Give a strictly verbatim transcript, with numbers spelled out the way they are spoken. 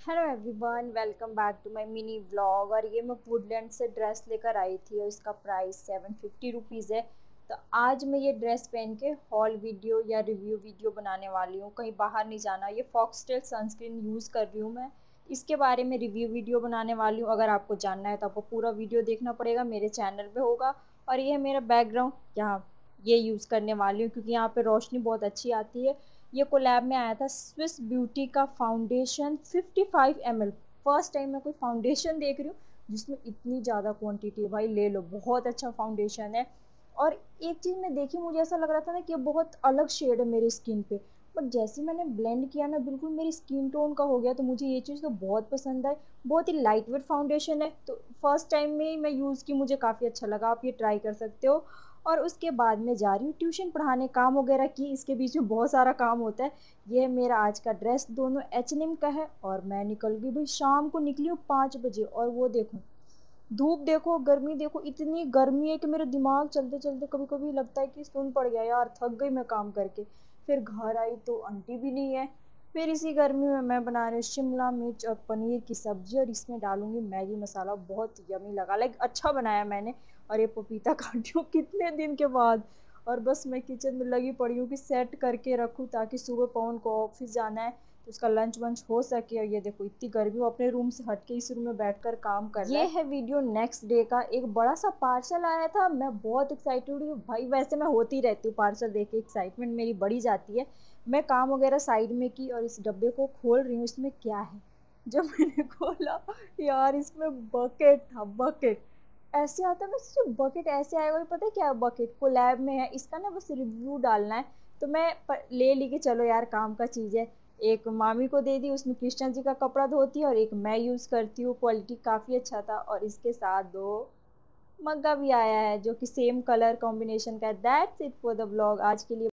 Hello everyone, welcome back to my mini vlog. और ये मैं वुडलैंड से ड्रेस लेकर आई थी और इसका प्राइस सेवन फिफ्टी रुपीज़ है। तो आज मैं ये ड्रेस पहन के हॉल वीडियो या रिव्यू वीडियो बनाने वाली हूँ। कहीं बाहर नहीं जाना। ये फॉक्सटेल सनस्क्रीन यूज़ कर रही हूँ मैं। इसके बारे में रिव्यू वीडियो बनाने वाली हूँ। अगर आपको जानना है तो आपको पूरा वीडियो देखना पड़ेगा, मेरे चैनल पर होगा। और ये है मेरा बैकग्राउंड, यहाँ ये यूज़ करने वाली हूँ क्योंकि यहाँ पर रोशनी बहुत अच्छी आती है। ये कोलैब में आया था स्विस ब्यूटी का foundation fifty five M L. First time मैं कोई फाउंडेशन देख रही हूँ जिसमें इतनी ज़्यादा क्वांटिटी है। भाई ले लो, बहुत अच्छा फाउंडेशन है। और एक चीज़ मैं देखी, मुझे ऐसा लग रहा था ना कि ये बहुत अलग शेड है मेरी स्किन पे, बट जैसे मैंने ब्लेंड किया ना बिल्कुल मेरी स्किन टोन का हो गया। तो मुझे ये चीज़ तो बहुत पसंद आई। बहुत ही लाइट वेट फाउंडेशन है, तो फर्स्ट टाइम में ही मैं यूज़ की, मुझे काफ़ी अच्छा लगा। आप ये ट्राई कर सकते हो। और उसके बाद मैं जा रही हूँ ट्यूशन पढ़ाने, काम वगैरह की, इसके बीच में बहुत सारा काम होता है। ये है मेरा आज का ड्रेस, दोनों एच एन एम का है। और मैं निकल गई भाई, शाम को निकली हूँ पाँच बजे। और वो देखो धूप, देखो गर्मी, देखो इतनी गर्मी है कि मेरे दिमाग चलते चलते कभी कभी लगता है कि सुन पड़ गया यार, थक गई मैं काम करके। फिर घर आई तो आंटी भी नहीं है। फिर इसी गर्मी में मैं बना रही हूँ शिमला मिर्च और पनीर की सब्जी, और इसमें डालूंगी मैगी मसाला। बहुत यमी लगा, लाइक अच्छा बनाया मैंने। और ये पपीता काटी हूँ कितने दिन के बाद। और बस मैं किचन में लगी पड़ी हूँ कि सेट करके रखूँ, ताकि सुबह पवन को ऑफिस जाना है तो उसका लंच वंच हो सके। और ये देखो इतनी गर्मी, वो अपने रूम से हट के इस रूम में बैठकर काम कर रहा है। ये है वीडियो नेक्स्ट डे का। एक बड़ा सा पार्सल आया था, मैं बहुत एक्साइटेड हूँ भाई। वैसे मैं होती रहती हूँ पार्सल देख के, एक्साइटमेंट मेरी बढ़ी जाती है। मैं काम वगैरह साइड में की और इस डब्बे को खोल रही हूँ, इसमें क्या है। जब मैंने खोला, यार इसमें बकेट था, बकेट। ऐसे आता है, मैं सोची बकेट ऐसे आएगा, पता है क्या बकेट कोलैब में है इसका ना, बस रिव्यू डालना है। तो मैं प- ले ली कि चलो यार काम का चीज़ है। एक मामी को दे दी, उसमें कृष्ण जी का कपड़ा धोती है, और एक मैं यूज़ करती हूँ। क्वालिटी काफ़ी अच्छा था। और इसके साथ दो मग्गा भी आया है जो कि सेम कलर कॉम्बिनेशन का है। That's it for the blog आज के लिए।